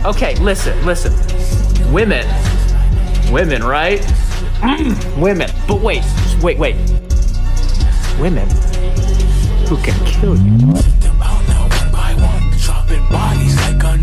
Okay, listen. Women, right? Women. But wait. Women who can kill you. Them out now one by one, dropping bodies like a